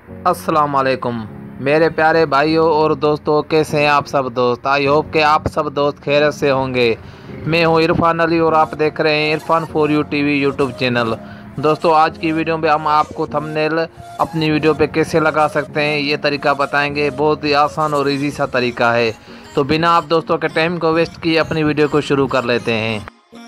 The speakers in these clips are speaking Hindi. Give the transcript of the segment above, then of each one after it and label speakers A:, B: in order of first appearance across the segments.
A: अस्सलाम वालेकुम मेरे प्यारे भाइयों और दोस्तों, कैसे हैं आप सब दोस्त। आई होप कि आप सब दोस्त खैरियत से होंगे। मैं हूं इरफान अली और आप देख रहे हैं Irfan for you TV YouTube channel. दोस्तों, आज की वीडियो में हम आपको थंबनेल अपनी वीडियो पे कैसे लगा सकते हैं ये तरीका बताएंगे। बहुत ही आसान और इजी सा तरीका है। तो बिना आप दोस्तों के टाइम को वेस्ट किए अपनी वीडियो को शुरू कर लेते हैं।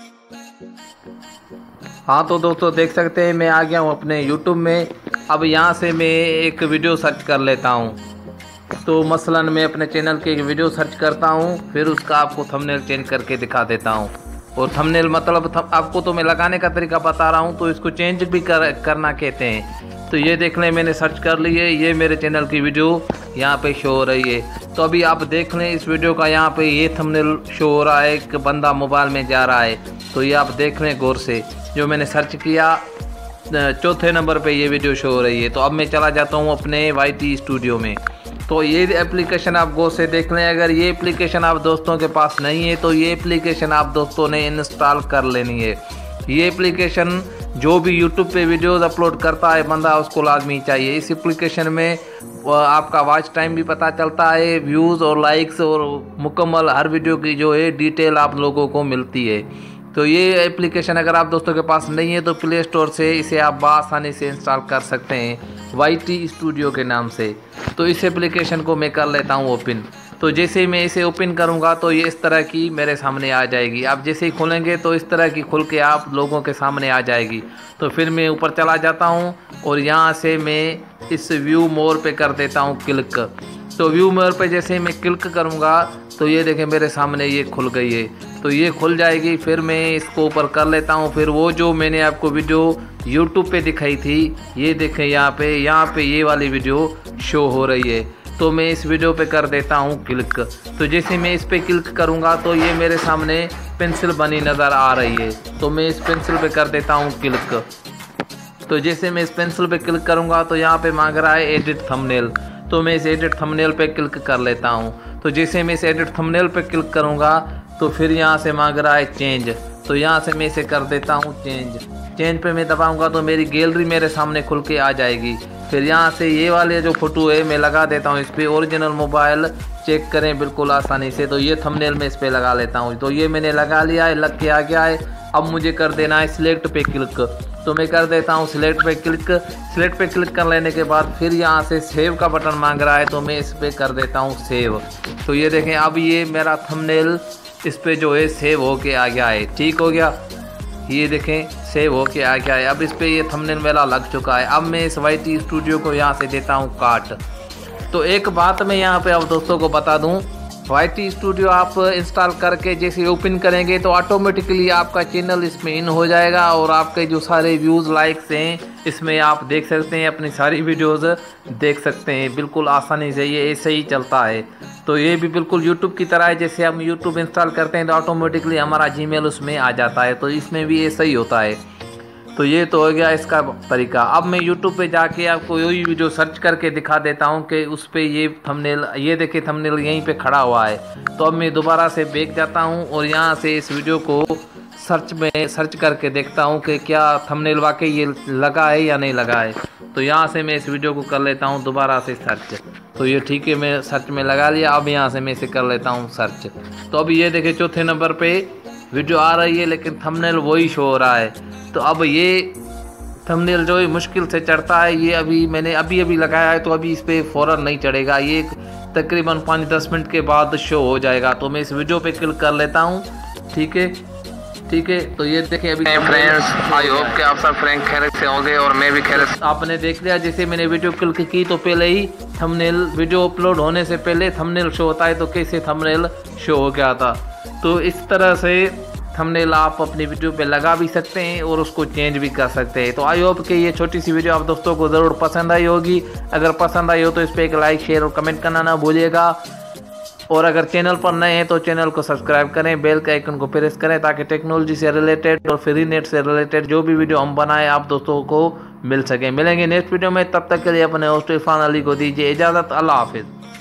A: हाँ तो दोस्तों, देख सकते हैं मैं आ गया हूँ अपने यूट्यूब में। अब यहाँ से मैं एक वीडियो सर्च कर लेता हूँ। तो मसलन मैं अपने चैनल की एक वीडियो सर्च करता हूँ, फिर उसका आपको थंबनेल चेंज करके दिखा देता हूँ। और थंबनेल मतलब आपको तो मैं लगाने का तरीका बता रहा हूँ, तो इसको चेंज भी करना कहते हैं। तो ये देख लें, मैंने सर्च कर ली है, ये मेरे चैनल की वीडियो यहाँ पे शो हो रही है। तो अभी आप देख लें इस वीडियो का, यहाँ पे ये थंबनेल शो हो रहा है, एक बंदा मोबाइल में जा रहा है। तो ये आप देख लें गौर से, जो मैंने सर्च किया चौथे नंबर पे ये वीडियो शो हो रही है। तो अब मैं चला जाता हूँ अपने YT स्टूडियो में। तो ये एप्लीकेशन आप गौर से देख लें। अगर ये एप्लीकेशन आप दोस्तों के पास नहीं है तो ये एप्लीकेशन आप दोस्तों ने इंस्टॉल कर लेनी है। ये एप्लीकेशन जो भी यूट्यूब पे वीडियोस अपलोड करता है बंदा, उसको लाजमी चाहिए। इस एप्लीकेशन में आपका वॉच टाइम भी पता चलता है, व्यूज़ और लाइक्स और मुकम्मल हर वीडियो की जो है डिटेल आप लोगों को मिलती है। तो ये एप्लीकेशन अगर आप दोस्तों के पास नहीं है तो प्ले स्टोर से इसे आप बआसानी से इंस्टॉल कर सकते हैं, YT स्टूडियो के नाम से। तो इस एप्लीकेशन को मैं कर लेता हूँ ओपन। तो जैसे ही मैं इसे ओपन करूँगा तो ये इस तरह की मेरे सामने आ जाएगी। आप जैसे ही खोलेंगे तो इस तरह की खुल के आप लोगों के सामने आ जाएगी। तो फिर मैं ऊपर चला जाता हूँ और यहाँ से मैं इस व्यू मोर पे कर देता हूँ क्लिक। तो व्यू मोर पे जैसे ही मैं क्लिक करूँगा तो ये देखें मेरे सामने ये खुल गई है। तो ये खुल जाएगी, फिर मैं इसको ऊपर कर लेता हूँ। फिर वो जो मैंने आपको वीडियो यूट्यूब पे दिखाई थी, ये देखें यहाँ पे ये वाली वीडियो शो हो रही है। तो मैं इस वीडियो पे कर देता हूँ क्लिक। तो जैसे मैं इस पे क्लिक करूँगा तो ये मेरे सामने पेंसिल बनी नज़र आ रही है। तो मैं इस पेंसिल पे कर देता हूँ क्लिक। तो जैसे मैं इस पेंसिल पे क्लिक करूँगा तो यहाँ पे मांग रहा है एडिट थंबनेल। तो मैं इस एडिट थंबनेल पे क्लिक कर लेता हूँ। तो जैसे मैं इस एडिट थंबनेल पे क्लिक करूँगा तो फिर यहाँ से मांग रहा है चेंज। तो यहाँ से मैं इसे कर देता हूँ चेंज पे मैं दबाऊँगा तो मेरी गैलरी मेरे सामने खुल के आ जाएगी। फिर यहाँ से ये वाले जो फ़ोटो है मैं लगा देता हूँ इस पर। ओरिजिनल मोबाइल चेक करें बिल्कुल आसानी से। तो ये थंबनेल मैं इस पर लगा लेता हूँ। तो ये मैंने लगा लिया है, लग के आ गया है। अब मुझे कर देना है सिलेक्ट पे क्लिक। तो मैं कर देता हूँ सिलेक्ट पे क्लिक। सिलेक्ट पे क्लिक कर लेने के बाद फिर यहाँ से सेव का बटन मांग रहा है, तो मैं इस पर कर देता हूँ सेव। तो ये देखें अब ये मेरा थंबनेल इस पे जो है सेव होके आ गया है। ठीक हो गया, ये देखें सेव होके आ गया है। अब इस पे ये थंबनेल मेरा लग चुका है। अब मैं इस YT स्टूडियो को यहाँ से देता हूँ काट। तो एक बात मैं यहाँ पे अब दोस्तों को बता दूँ, YT स्टूडियो आप इंस्टॉल करके जैसे ओपन करेंगे तो ऑटोमेटिकली आपका चैनल इसमें इन हो जाएगा और आपके जो सारे व्यूज़ लाइक्स हैं इसमें आप देख सकते हैं, अपनी सारी वीडियोस देख सकते हैं बिल्कुल आसानी से। ये ऐसे ही चलता है। तो ये भी बिल्कुल यूट्यूब की तरह है, जैसे हम यूट्यूब इंस्टॉल करते हैं तो ऑटोमेटिकली हमारा जीमेल उसमें आ जाता है। तो इसमें भी ऐसा ही होता है। तो ये तो हो गया इसका तरीका। अब मैं YouTube पे जाके आपको यही वीडियो सर्च करके दिखा देता हूँ कि उस पर ये थंबनेल, ये देखिए थंबनेल यहीं पे खड़ा हुआ है। तो अब मैं दोबारा से बैक जाता हूँ और यहाँ से इस वीडियो को सर्च करके देखता हूँ कि क्या थंबनेल वाकई ये लगा है या नहीं लगा है। तो यहाँ से मैं इस वीडियो को कर लेता हूँ दोबारा से सर्च। तो ये ठीक है, मैं सर्च में लगा लिया। अब यहाँ से मैं इसे कर लेता हूँ सर्च। तो अभी ये देखिए चौथे नंबर पे वीडियो आ रही है, लेकिन थंबनेल वही शो हो रहा है। तो अब ये थंबनेल जो है मुश्किल से चढ़ता है। ये अभी मैंने अभी लगाया है, तो अभी इस पर फ़ौरन नहीं चढ़ेगा। ये तकरीबन 5-10 मिनट के बाद शो हो जाएगा। तो मैं इस वीडियो पे क्लिक कर लेता हूँ। ठीक है। तो ये देखिए अभी फ्रेंड्स, आई होप कि आप सब फ्रेंड खैरियत से होंगे और मैं भी खैरियत से। आपने देख लिया, जैसे मैंने वीडियो क्लिक की तो पहले ही थंबनेल, वीडियो अपलोड होने से पहले थंबनेल शो होता है। तो कैसे थंबनेल शो हो गया था। तो इस तरह से थंबनेल आप अपनी वीडियो पे लगा भी सकते हैं और उसको चेंज भी कर सकते हैं। तो आई होप कि ये छोटी सी वीडियो आप दोस्तों को ज़रूर पसंद आई होगी। अगर पसंद आई हो तो इस पर एक लाइक, शेयर और कमेंट करना ना भूलिएगा। और अगर चैनल पर नए हैं तो चैनल को सब्सक्राइब करें, बेल के आइकन को प्रेस करें ताकि टेक्नोलॉजी से रिलेटेड और फ्री नेट से रिलेटेड जो भी वीडियो हम बनाएं आप दोस्तों को मिल सके। मिलेंगे नेक्स्ट वीडियो में, तब तक के लिए अपने होस्ट इरफान अली को दीजिए इजाज़त। अल्लाह हाफिज़।